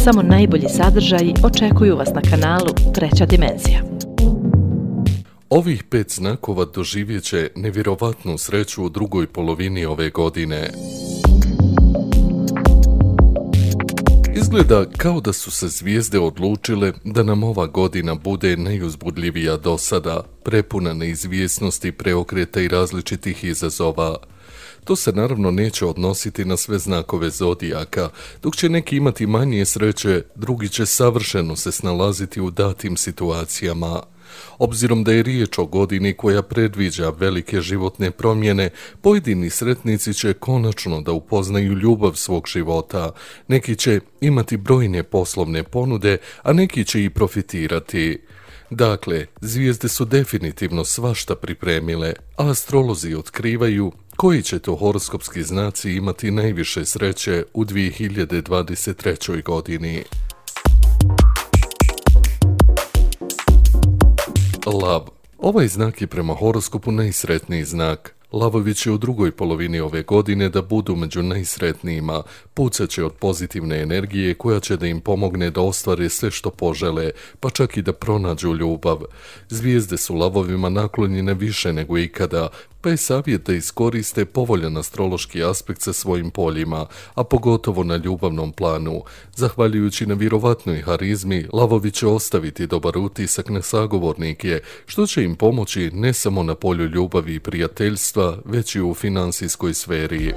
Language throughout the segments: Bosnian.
Samo najbolji sadržaji očekuju vas na kanalu Treća dimenzija. Ovih 5 znakova doživjet će nevjerovatnu sreću u drugoj polovini ove godine. Izgleda kao da su se zvijezde odlučile da nam ova godina bude najuzbudljivija do sada, prepuna neizvjesnosti, preokreta i različitih izazova. To se naravno neće odnositi na sve znakove zodijaka, dok će neki imati manje sreće, drugi će savršeno se snalaziti u datim situacijama. Obzirom da je riječ o godini koja predviđa velike životne promjene, pojedini sretnici će konačno da upoznaju ljubav svog života. Neki će imati brojne poslovne ponude, a neki će i profitirati. Dakle, zvijezde su definitivno svašta pripremile, a astrolozi otkrivaju koji će to horoskopski znaci imati najviše sreće u 2023. godini. Lav. Ovaj znak je prema horoskopu najsretniji znak. Lavovi će u drugoj polovini ove godine da budu među najsretnijima, pucat će od pozitivne energije koja će da im pomogne da ostvare sve što požele, pa čak i da pronađu ljubav. Zvijezde su lavovima naklonjene više nego ikada, pa je savjet da iskoriste povoljan astrološki aspekt sa svojim poljima, a pogotovo na ljubavnom planu. Zahvaljujući na vjerovatnoj harizmi, lavovi će ostaviti dobar utisak na sagovornike, što će im pomoći ne samo na polju ljubavi i prijateljstva, već i u finansijskoj sferi.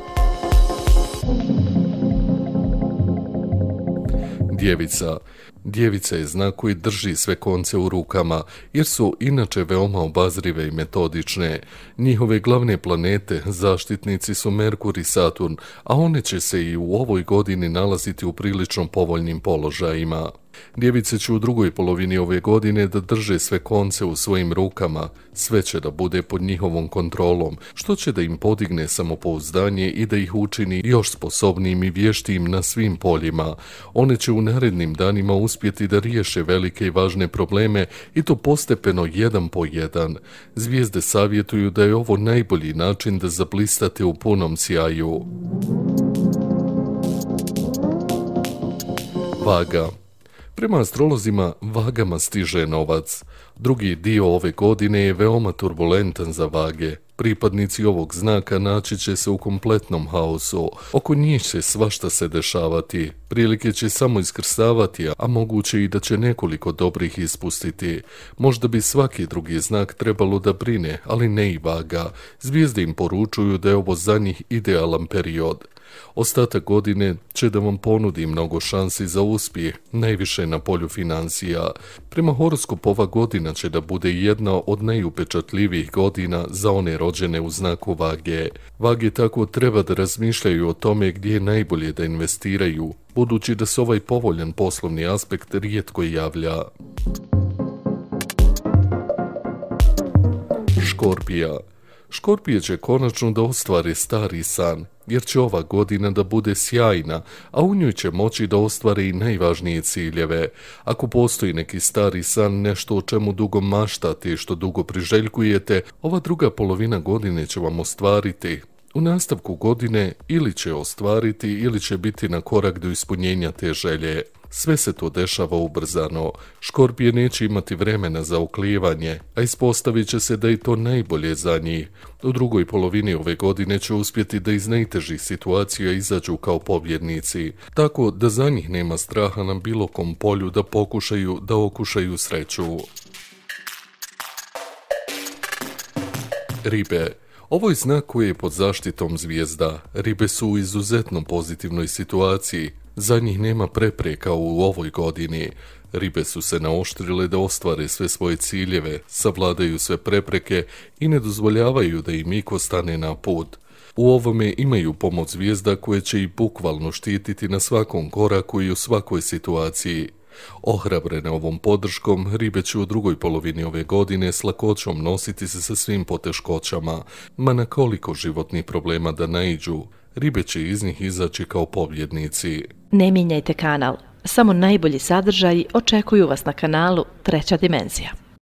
Djevica. Djevica je znak koji drži sve konce u rukama, jer su inače veoma obazrive i metodične. Njihove glavne planete, zaštitnici su Merkur i Saturn, a one će se i u ovoj godini nalaziti u prilično povoljnim položajima. Djevice će u drugoj polovini ove godine da drže sve konce u svojim rukama, sve će da bude pod njihovom kontrolom, što će da im podigne samopouzdanje i da ih učini još sposobnijim i vještijim na svim poljima. One će u narednim danima uspjeti da riješe velike i važne probleme i to postepeno jedan po jedan. Zvijezde savjetuju da je ovo najbolji način da zablistate u punom sjaju. Vaga. Prema astrolozima, vagama stiže novac. Drugi dio ove godine je veoma turbulentan za vage. Pripadnici ovog znaka naći će se u kompletnom haosu. Oko njih će svašta se dešavati. Prilike će samo iskrsavati, a moguće i da će nekoliko dobrih ispustiti. Možda bi svaki drugi znak trebalo da brine, ali ne i vaga. Zvijezde im poručuju da je ovo za njih idealan period. Ostatak godine će da vam ponudi mnogo šansi za uspjeh, najviše na polju financija. Prema horoskopu ova godina će da bude jedna od najupečatljivijih godina za one rođene u znaku vage. Vage tako treba da razmišljaju o tome gdje je najbolje da investiraju, budući da se ovaj povoljan poslovni aspekt rijetko javlja. Škorpija. Škorpije će konačno da ostvare stari san, jer će ova godina da bude sjajna, a u njoj će moći da ostvare i najvažnije ciljeve. Ako postoji neki stari san, nešto o čemu dugo maštate i što dugo priželjkujete, ova druga polovina godine će vam ostvariti. U nastavku godine ili će ostvariti ili će biti na korak do ispunjenja te želje. Sve se to dešava ubrzano. Škorpije neće imati vremena za oklijevanje, a ispostavit će se da je to najbolje za njih. U drugoj polovini ove godine će uspjeti da iz najtežih situacija izađu kao pobjednici, tako da za njih nema straha na bilo kom polju da pokušaju da okušaju sreću. Ribe. Ovo je znak koji je pod zaštitom zvijezda. Ribe su u izuzetno pozitivnoj situaciji. Za njih nema prepreka u ovoj godini. Ribe su se naoštrile da ostvare sve svoje ciljeve, savladaju sve prepreke i ne dozvoljavaju da im iko stane na put. U ovome imaju pomoć zvijezda koje će ih bukvalno štititi na svakom koraku i u svakoj situaciji. Ohrabrene ovom podrškom, ribe će u drugoj polovini ove godine s lakoćom nositi se sa svim poteškoćama, ma na koliko životnih problema da naiđu, ribe će iz njih izaći kao pobjednici. Ne mijenjajte kanal, samo najbolji sadržaji očekuju vas na kanalu Treća dimenzija.